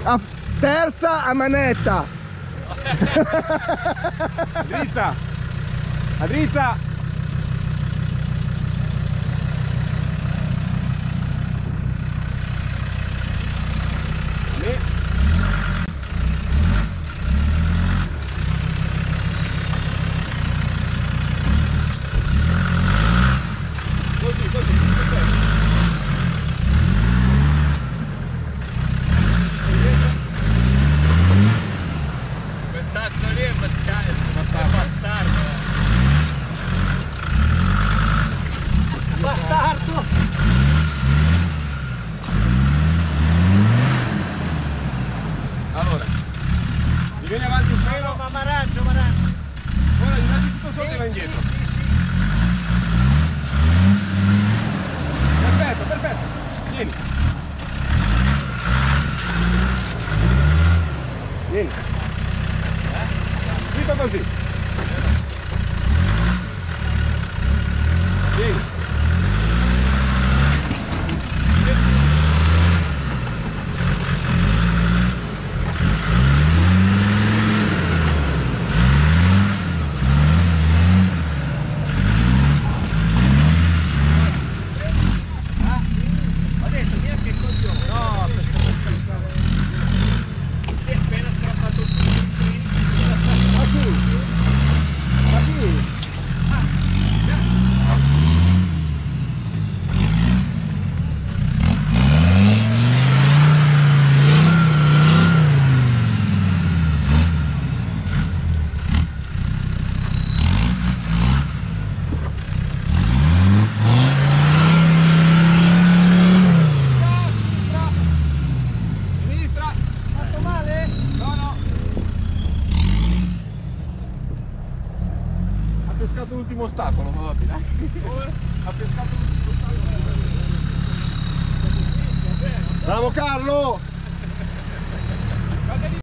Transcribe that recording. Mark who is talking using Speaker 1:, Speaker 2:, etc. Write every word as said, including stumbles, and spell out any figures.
Speaker 1: A terza a manetta.
Speaker 2: A drizza. A drizza. Lì. Così, così, perfetto.
Speaker 3: Quest'azzo lì è bastardo. Bastardo. Bastardo.
Speaker 4: Bastardo.
Speaker 2: Allora, mi vieni avanti un pelo.
Speaker 4: Ma m'arrangio, m'arrangio.
Speaker 2: Ora gli lasci tutto sotto e va indietro. Perfetto, perfetto. Vieni. Vieni. Dritto così. Vieni. Ha pescato l'ultimo ostacolo, ma va bene. Ha pescato l'ultimo ostacolo.
Speaker 1: Bravo Carlo!